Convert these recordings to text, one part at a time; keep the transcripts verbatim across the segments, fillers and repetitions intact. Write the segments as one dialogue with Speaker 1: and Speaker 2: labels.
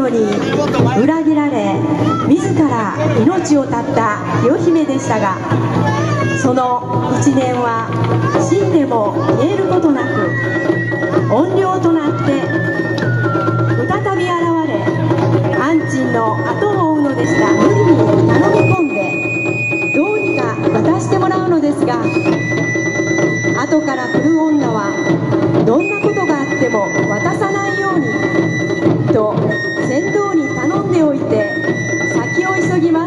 Speaker 1: に裏切られ自ら命を絶った清姫でしたが、その一年は死んでも消えることなく怨霊となって再び現れ、安珍の後を追うのでした。無理に頼み込んでどうにか渡してもらうのですが、後から来る女はどんなことがあっても渡さないようにと船頭に頼んでおいて先を急ぎます。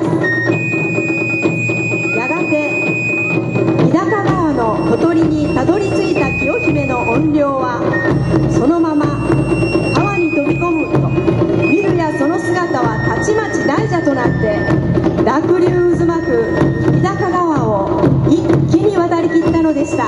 Speaker 1: やがて日高川のほとりにたどり着いた清姫の怨霊はそのまま川に飛び込むと、見るやその姿はたちまち大蛇となって濁流渦巻く日高川を一気に渡りきったのでした。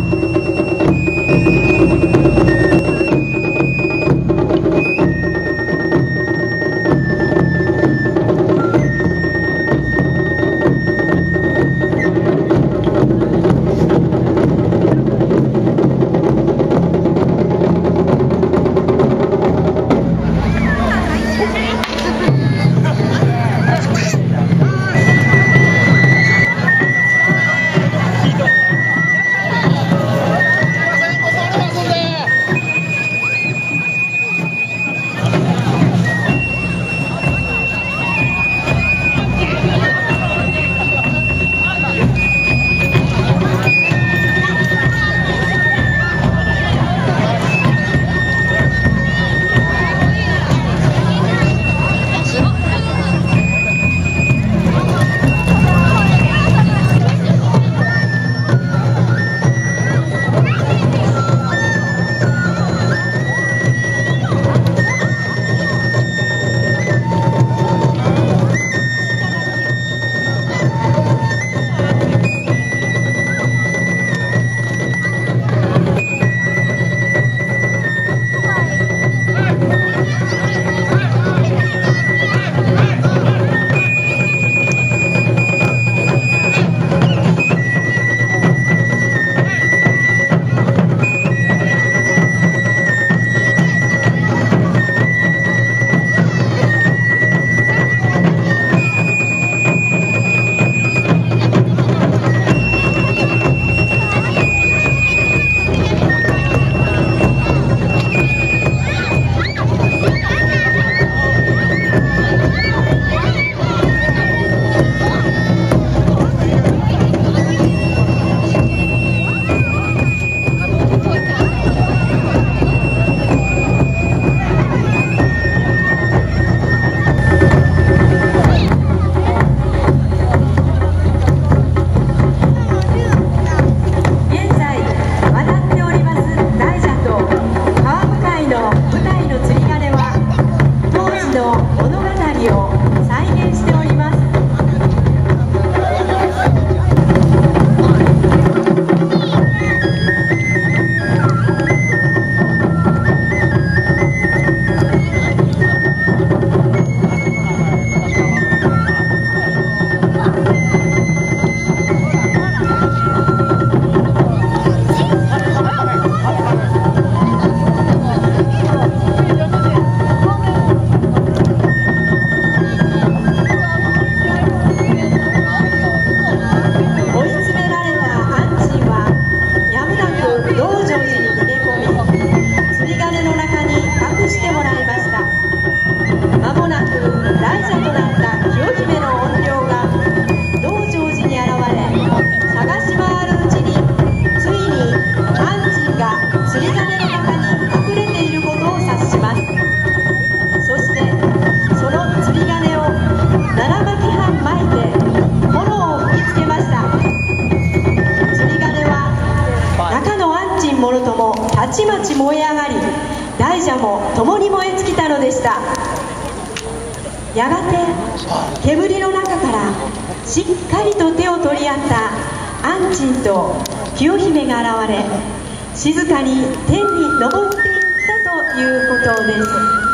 Speaker 1: たちまち燃え上がり、大蛇も共に燃え尽きたのでした。やがて煙の中からしっかりと手を取り合った安珍と清姫が現れ、静かに天に昇っていったということです。